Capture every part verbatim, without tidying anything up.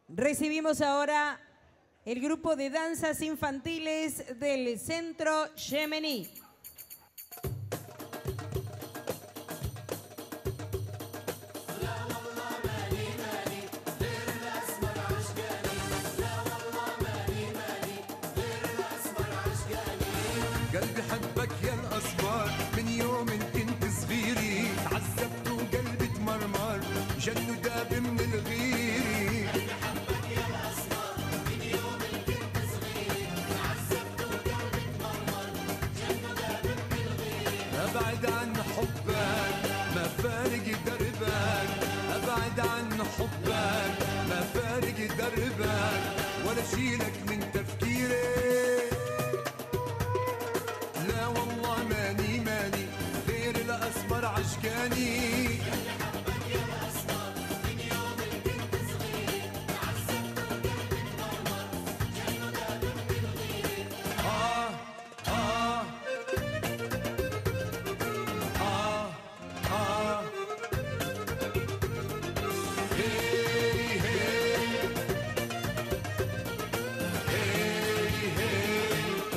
Recibimos ahora el grupo de danzas infantiles del Centro Yemení. قلبي حبك يا الأسمر من يوم إن كنت صغيري تعذبت وقلبي تمرمر جن وداب من الغيري. قلبي حبك يا الأسمر من يوم إن كنت صغيري تعذبت وقلبي تمرمر جن وداب من الغيري. أبعد عن حبك ما فارق دربك، أبعد عن حبك ما فارق دربك، ولا شيلك من تفكيري. لا والله ماني ماني غير الأسمر عشقاني. قلبي حبك يا الأسمر من يوم اللي كنت صغير تعذبت وقلبي تمرمر جن وداب من الغير. آه آه آه آه هي هي هي هي.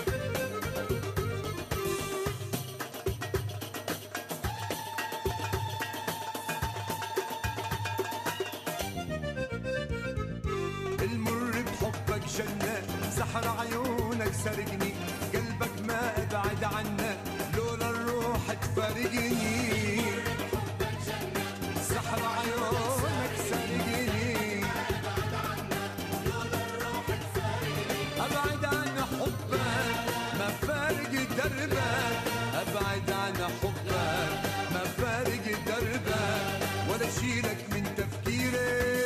المر بحبك جنة سحر عيونك سرقني، قلبك ما ابعد عنك لولا الروح تفارقني. بحبك جنة سحر عيونك سرقني، ابعد عنك لولا الروح تفارقني. ابعد عن حبك ما فارق دربك، ابعد عن حبك ما فارق دربك، ولا شيلك من تفكيري.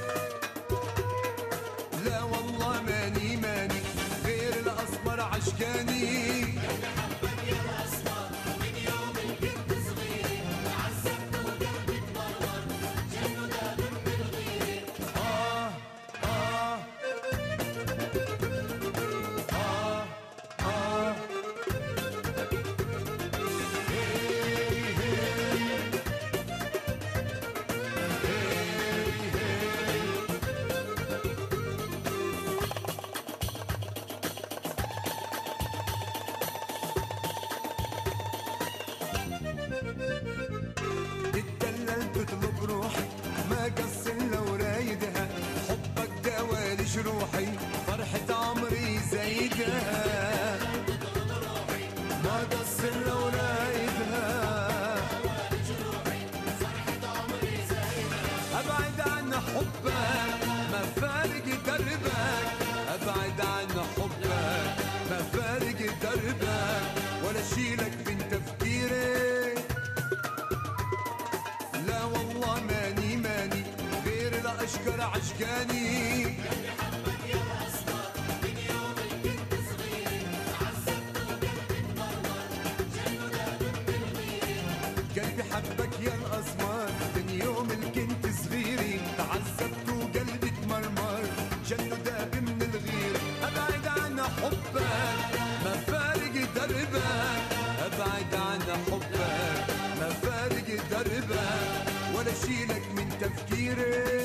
لا والله ماني ماني غير الأسمر عشقاني. قلبي حبك يا الأسمر من يوم اللي كنت صغير تعذبت وقلبي تمرمر جن وداب من الغير. آه آه آه آه هي هي هي هي. اتدللت تطلب روحي ما قصر لو رايدها، حبك دوالي جروحي فرحة عمري زايدها. ما قصر لو رايدها ابعد عن حبك ما فارق دربك، ابعد عن حبك ما فارق دربك، ولا شيلك من تفكيري. لا والله ماني ماني غير الأشقر عشقاني. قلبي حبك يا الأسمر من يوم اللي كنت صغير تعذبت وقلبي تمرمر جن وداب من الغير. قلبي حبك يا الأسمر من يوم اللي كنت صغيري تعذبت وقلبي تمرمر جن وداب من الغير. أبعد عن حبك ما فارق دربك، أبعد عن حبك ما فارق دربك، ولا شيلك من تفكيري.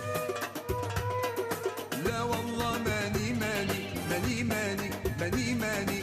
لا والله ماني ماني ماني ماني ماني ماني.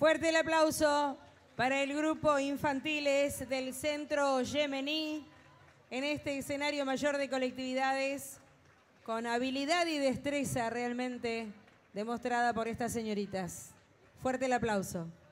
Fuerte el aplauso para el grupo infantiles del Centro Yemení en este escenario mayor de colectividades con habilidad y destreza realmente demostrada por estas señoritas. Fuerte el aplauso.